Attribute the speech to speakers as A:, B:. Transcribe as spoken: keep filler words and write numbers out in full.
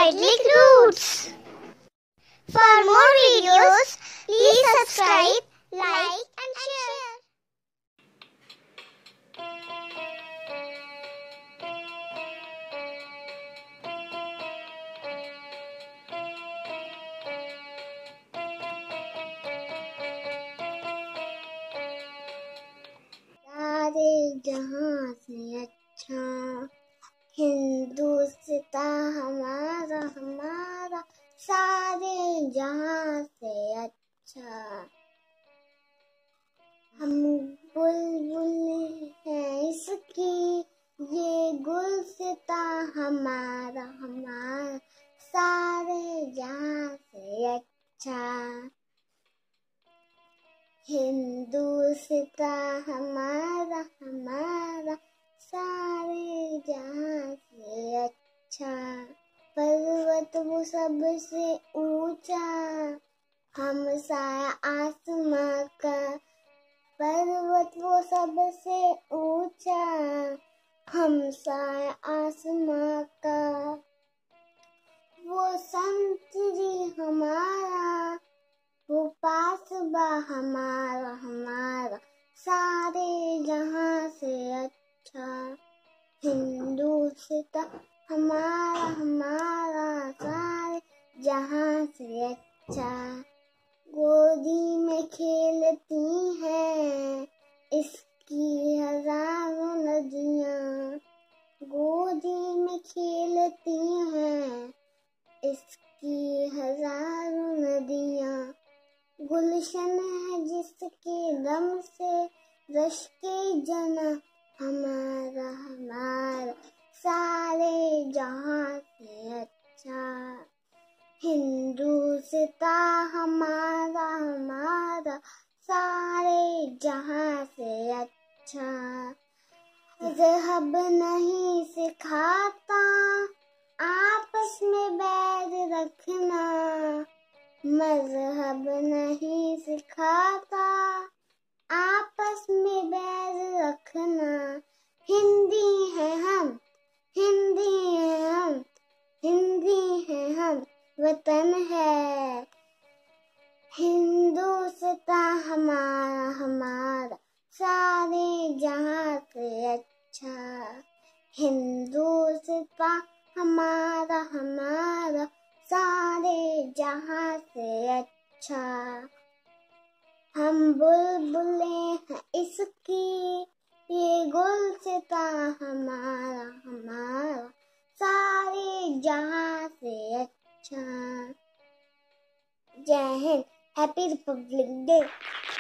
A: Idyllic Roots. For more videos, please subscribe, like and share.
B: सारे जहां से अच्छा हिंदुस्तान हमारा हमारा सारे जहां से अच्छा। हम बुलबुल हैं इसकी ये गुलसितां हमारा हमारा सारे जहां से अच्छा। हिंदुस्तान हमारा हमारा सारे जहां से अच्छा। पर्वत वो सबसे ऊंचा हम साया आसमां का। पर्वत वो सबसे ऊंचा हम साया आसमां का। वो संतरी हमारा वो पासबा हमारा हमारा सारे जहां से अच्छा। हिंदुस्तान हमारा हमारा सारे जहां से अच्छा। गोदी में खेलती हैं इसकी हजारों नदियां। गोदी में खेलती हैं इसकी हजारों नदियां। गुलशन है जिसके दम से रश के जना हमारा हमारा सारे जहां से अच्छा। हिंदुस्तान हमारा हमारा सारे जहां से अच्छा। मज़हब नहीं सिखाता आपस में बैर रखना। मज़हब नहीं सिखाता आपस में बैर रखना। हिंदी हैं हम हिंदी हैं हम हिंदी हैं हम वतन है हिंदुस्तान हमारा हमारा सारे जहां से अच्छा। हिंदुस्तान हमारा हमारा सारे जहां से अच्छा। हम बुलबुलें हैं इसकी ये गुलसितां हमारा हमारा सारे जहां से अच्छा। जय हिंद। Happy Republic day.